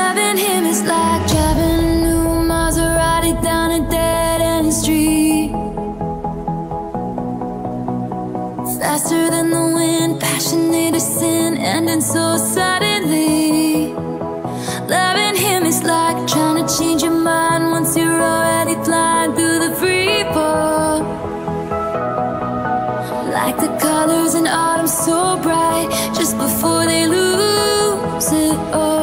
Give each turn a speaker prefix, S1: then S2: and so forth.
S1: Loving him is like driving a new Maserati down a dead-end street. Faster than the wind, passionate as sin, ending so suddenly. Loving him is like trying to change your mind once you're already flying through the free fall. Like the colors in autumn so bright, just before they lose it all.